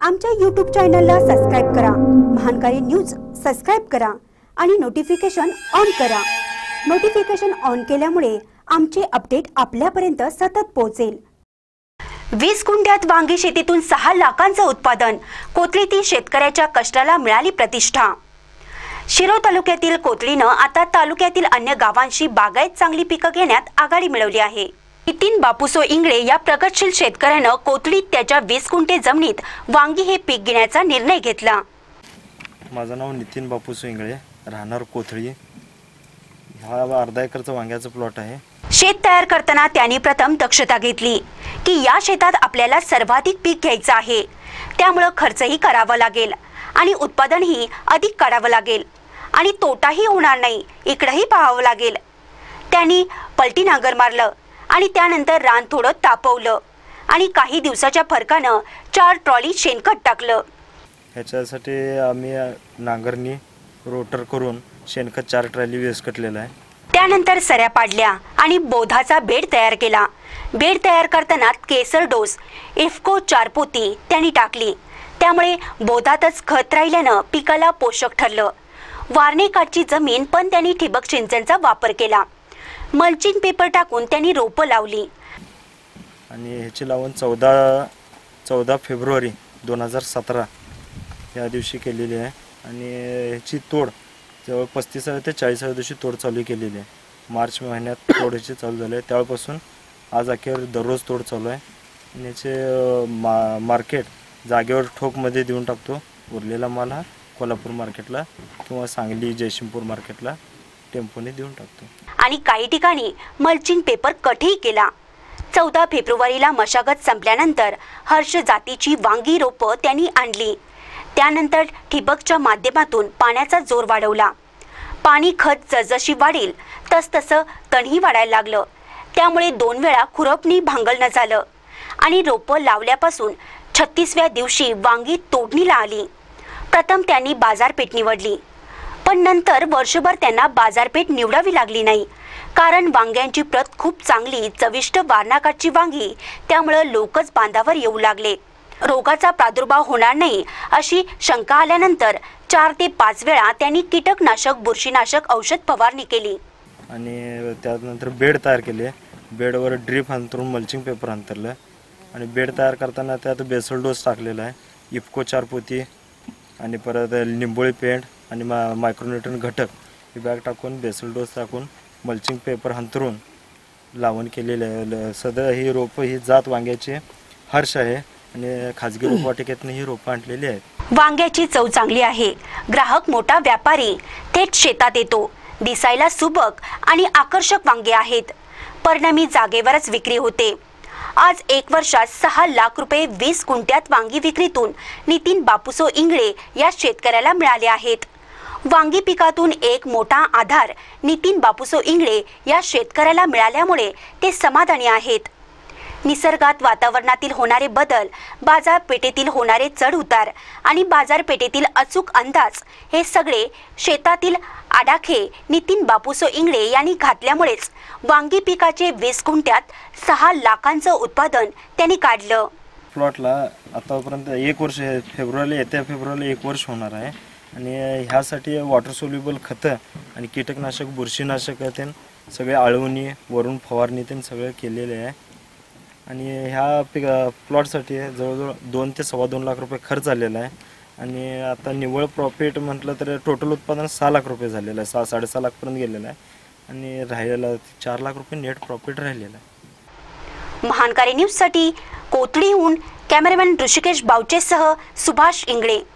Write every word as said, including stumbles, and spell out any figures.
आमच्या यूट्यूब चॅनलला सबस्क्राइब करा, महानकारी न्यूज सबस्क्राइब करा आणि नोटिफिकेशन ऑन करा। नोटिफिकेशन ऑन केल्यामुळे आमचे अपडेट आपल्यापर्यंत सतत पोहोचेल। वीस गुंठ्यात वांगी शेतीतून सहा लाखांचं उत्पादन, कोथळीतील शेतकऱ्याच्या कष्टाला मिळाली प्रतिष्ठा। शिरोळ तालुक्यातील कोथळीनं आता तालुक्यातील अन्य गावांशी बागायत चांगली पिकं घेण्यात आघाडी मिळवली आहे। नितीन बापूसो इंगळे या प्रगतशील शेतकऱ्यानं कोथळीत त्याच्या वीस गुंठे जमिनीत वांगी हे पीक घेण्याचा निर्णय घेतला। माझं नाव नितीन बापूसो इंगळे, राहणार कोथळी। हा अर्धा एकरचा वांग्याचा प्लॉट आहे। शेत तयार करताना त्यांनी प्रथम दक्षता घेतली की या शेतात आपल्याला सर्वाधिक पीक घ्यायचं आहे, त्यामुळे खर्चही करावा लागेल आणि उत्पादनही अधिक काढावं लागेल आणि तोटाही होणार नाही, इकडेही पाहावं लागेल। त्यांनी पलटी नांगर मारलं आणि त्यानंतर रान थोडं तापवलं आणि काही दिवसाच्या फरकानं चार ट्रॉली शेणखत टाकलं। ह्याच्यासाठी आम्ही नांगरणी रोटर करून शेणखत चार ट्रॉली वेस कटलेला आहे। त्यानंतर सऱ्या पाडल्या आणि बोधाचा बेड तयार केला। बेड तयार करताना केसर डोस इफ्को चार पोती त्यांनी टाकली, त्यामुळे बोधातच खत राहिल्यानं पिकाला पोषक ठरलं। वारणेकाठची जमीन पण त्यांनी ठिबक सिंचनचा वापर केला। मल्चिंग पेपर टाकून त्यांनी रोपं लावली आणि ह्याची लावण चौदा चौदा फेब्रुवारी दोन हजार सतरा या दिवशी केलेली आहे आणि ह्याची तोड जवळ पस्तीसाव्या ते चाळीसाव्या दिवशी तोड चालू केलेली आहे। मार्च महिन्यात तोडीची चालू झाली आहे, त्यापासून आज अखेर दररोज तोड चालू आहे आणि याचे मा मार्केट जागेवर ठोकमध्ये देऊन टाकतो। उरलेला माल हा कोल्हापूर मार्केटला किंवा सांगली जयसिंगपूर मार्केटला टेम्पोने देऊन टाकतो आणि काही ठिकाणी मल्चिंग पेपर कटही केला। चौदा फेब्रुवारीला मशागत संपल्यानंतर हर्ष जातीची वांगी रोपं त्यांनी आणली। त्यानंतर ठिबकच्या माध्यमातून पाण्याचा जोर वाढवला। पाणी खत जसजशी वाढेल तसतसं तणही वाढायला लागलं, त्यामुळे दोन वेळा खुरपणी भांगलणं झालं आणि रोपं लावल्यापासून छत्तीसव्या दिवशी वांगी तोडणीला आली। प्रथम त्यांनी बाजारपेठ निवडली, पण नंतर वर्षभर त्यांना बाजारपेठ निवडावी लागली नाही, कारण वांग्यांची प्रत खूप चांगली चविष्ट वारणाकाठची वांगी, त्यामुळे लोकच बांधावर येऊ लागले। रोगाचा प्रादुर्भाव होणार नाही अशी शंका आल्यानंतर चार ते पाच वेळा त्यांनी कीटकनाशक बुरशीनाशक औषध फवारणी केली आणि त्यानंतर बेड तयार केले। बेडवर ड्रीप अंतरून मल्चिंग पेपर अंतरलं आणि बेड तयार करताना त्यात बेसल डोस टाकलेला आहे, इफ्को चार पोती आणि परत लिंबोळी पेंट आणि मा मायक्रोन्यूट्रन घटक ही बॅग टाकून बेसल डोस टाकून मल्चिंग पेपर अंतरून लावण केलेले आहे। सध्या ही रोपं ही जात वांग्याची हर्ष आहे आणि खाजगी रोपवाटिकेतून ही रोपं आणलेली आहेत। वांग्याची चव चांगली आहे, ग्राहक मोठा व्यापारी थेट शेतात येतो। दिसायला सुबक आणि आकर्षक वांगे आहेत, परिणामी जागेवरच विक्री होते। आज एक वर्षात सहा लाख रुपये वीस गुंठ्यात वांगी विक्रीतून नितीन बापूसो इंगळे या शेतकऱ्याला मिळाले आहेत। वांगी पिकातून एक मोठा आधार नितीन बापूसो इंगळे या शेतकऱ्याला मिळाल्यामुळे ते समाधानी आहेत। निसर्गात वातावरणातील होणारे बदल, बाजारपेठेतील होणारे चढ उतार आणि बाजारपेठेतील अचूक अंदाज हे सगळे शेतातील आडाखे नितीन बापूसो इंगळे यांनी घातल्यामुळेच वांगी पिकाचे वीस गुंठ्यात सहा लाखांचं उत्पादन त्यांनी काढलं। प्लॉटला आतापर्यंत एक वर्ष फेब्रुवारी येत्या फेब्रुवारीला एक वर्ष होणार आहे आणि ह्यासाठी वॉटर सोल्युबल खतं आणि कीटकनाशक बुरशीनाशक ते सगळे आळवणी वरून फवारणी ते सगळे केलेले आहे आणि ह्या पिक प्लॉटसाठी जवळजवळ दोन ते सव्वा दोन लाख रुपये खर्च आलेला आहे आणि आता निव्वळ प्रॉफिट म्हटलं तर टोटल उत्पादन सहा लाख रुपये झालेलं आहे, सहा साडेसहा लाखपर्यंत गेलेलं आहे आणि राहिलेला चार लाख रुपये नेट प्रॉफिट राहिलेला आहे। महानकारी न्यूजसाठी कोथळीहून कॅमेरामॅन ऋषिकेश बावचेसह सुभाष इंगळे।